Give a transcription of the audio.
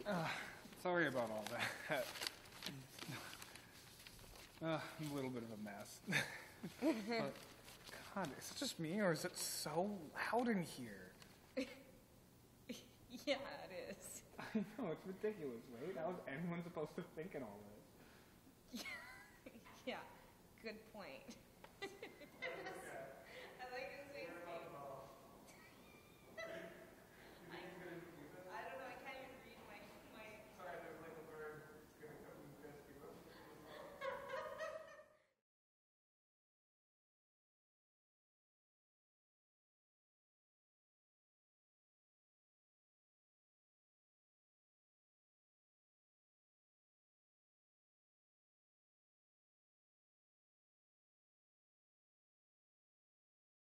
Sorry about all that. I'm a little bit of a mess. But, God, is it just me, or is it so loud in here? Yeah, it is. I know, it's ridiculous, right? How is anyone supposed to think in all this? Yeah, good point.